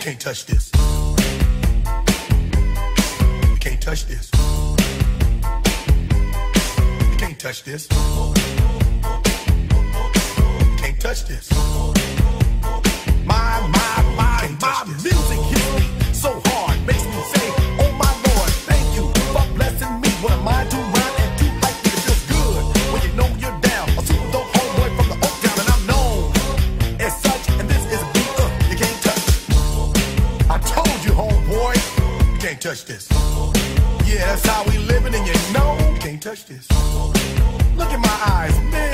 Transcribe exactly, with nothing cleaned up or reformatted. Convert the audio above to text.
can't touch this. You can't touch this. You can't touch this. You can't touch this. My, my, my, my music hits me so hard, makes me say, oh my Lord, thank you for blessing me. What am I to rhyme and to hype me? It feels good when you know you're down. A super dope homeboy from the Oak Town, and I'm known as such. And this is a beat uh, you can't touch. I told you, homeboy, you can't touch this. Yeah, that's how we living, and you know you can't touch this. Look in my eyes, man.